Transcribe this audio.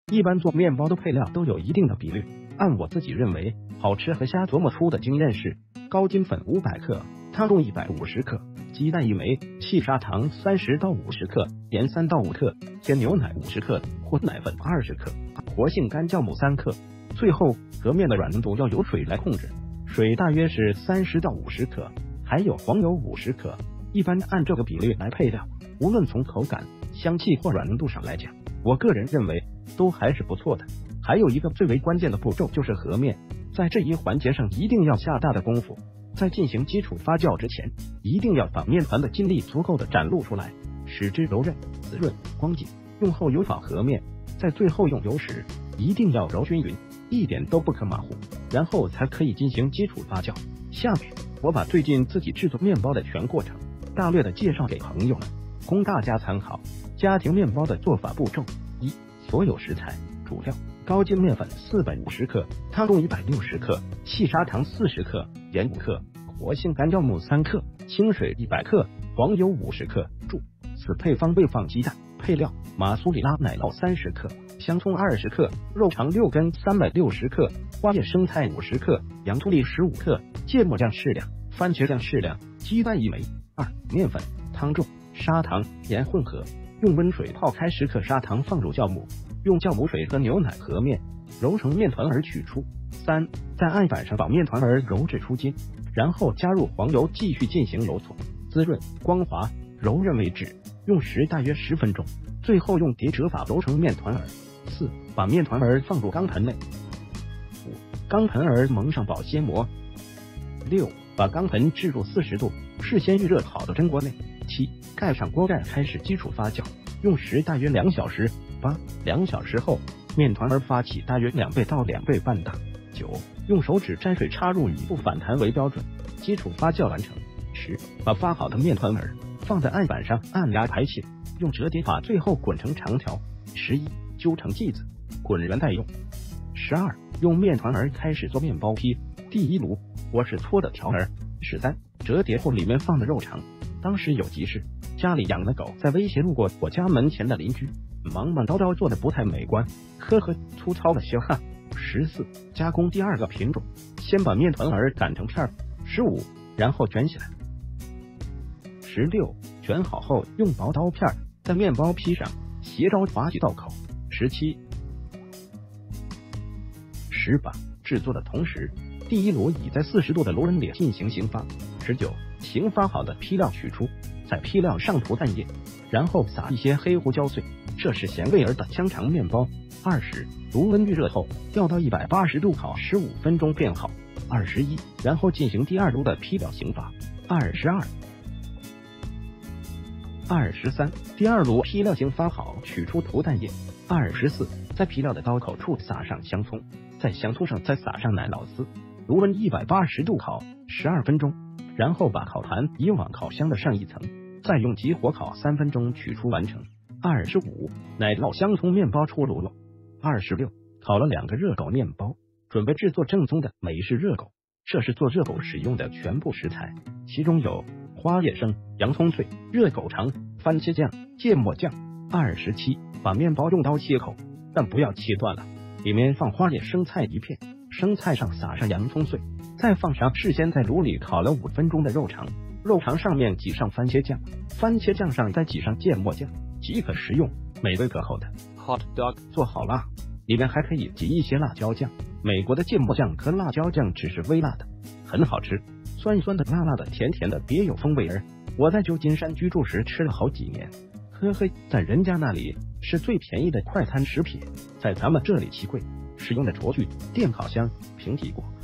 一般做面包的配料都有一定的比率，按我自己认为好吃和瞎琢磨出的经验是：高筋粉500克，汤重150克，鸡蛋1枚，细砂糖30到50克，盐3到5克，鲜牛奶50克或奶粉20克，活性干酵母3克。最后和面的软硬度要由水来控制，水大约是30到50克，还有黄油50克。一般按这个比例来配料，无论从口感、香气或软硬度上来讲，我个人认为都还是不错的。还有一个最为关键的步骤就是和面，在这一环节上一定要下大的功夫。在进行基础发酵之前，一定要把面团的筋力足够的展露出来，使之柔韧、滋润、光洁。用后油坊和面，在最后用油时一定要揉均匀，一点都不可马虎，然后才可以进行基础发酵。下面我把最近自己制作面包的全过程大略的介绍给朋友们，供大家参考。家庭面包的做法步骤：一、所有食材主料：高筋面粉450克，汤重160克，细砂糖40克，盐5克，活性干酵母3克，清水100克，黄油50克。注：此配方未放鸡蛋。配料：马苏里拉奶酪30克，香葱20克，肉肠6根360克，花叶生菜50克，洋葱粒15克，芥末酱适量，番茄酱适量，鸡蛋1枚。2、面粉汤重，砂糖盐混合，用温水泡开10克砂糖放入酵母，用酵母水和牛奶和面揉成面团而取出。3、在案板上把面团儿揉至出筋，然后加入黄油继续进行揉搓，滋润、光滑、柔韧为止，用时大约10分钟，最后用叠折法揉成面团儿。4、把面团儿放入钢盆内。5、钢盆儿蒙上保鲜膜。6、把钢盆置入40度事先预热好的蒸锅内。7、盖上锅盖开始基础发酵，用时大约2小时。8、2小时后，面团儿发起大约2倍到2倍半大。9、用手指沾水插入以不反弹为标准，基础发酵完成。10、把发好的面团儿放在案板上按压排气，用折叠法最后滚成长条。11、揪成剂子，滚圆待用。12、用面团儿开始做面包坯。第一炉我是搓的条儿。13、折叠后里面放的肉肠。当时有急事，家里养的狗在威胁路过我家门前的邻居，忙忙叨叨做的不太美观，呵呵，粗糙的些哈。14、加工第二个品种，先把面团儿擀成片儿。15、然后卷起来。16、卷好后用薄刀片在面包坯上斜着划几道口。17、18、制作的同时，第一炉已在40度的炉温里进行刑发。19、刑发好的坯料取出，在坯料上涂蛋液，然后撒一些黑胡椒碎，这是咸味儿的香肠面包。20、炉温预热后调到180度烤15分钟便好。21、然后进行第二炉的坯料刑发。22、23、第二炉坯料刑发好，取出涂蛋液。24、在坯料的刀口处撒上香葱，在香葱上再撒上奶酪丝，炉温180度烤12分钟，然后把烤盘移往烤箱的上一层，再用急火烤3分钟取出完成。25、奶酪香葱面包出炉了。26、烤了2个热狗面包，准备制作正宗的美式热狗。这是做热狗使用的全部食材，其中有花叶生、洋葱碎、热狗肠、番茄酱、芥末酱。27、把面包用刀切口，但不要切断了，里面放花叶生菜1片，生菜上撒上洋葱碎，再放上事先在炉里烤了5分钟的肉肠，肉肠上面挤上番茄酱，番茄酱上再挤上芥末酱，即可食用，美味可口的 hot dog 做好了，里面还可以挤一些辣椒酱。美国的芥末酱和辣椒酱只是微辣的，很好吃，酸酸的、辣辣的、甜甜的，别有风味儿。我在旧金山居住时吃了好几年，呵呵，在人家那里是最便宜的快餐食品，在咱们这里奇贵，使用的厨具、电烤箱、平底锅。